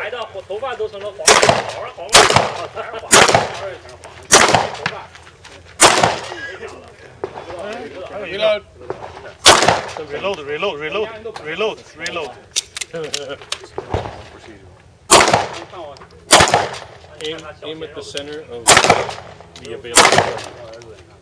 白的头发都成了黄黄黄全是黄，头发。 还有一个 reload. Aim at the center of the available.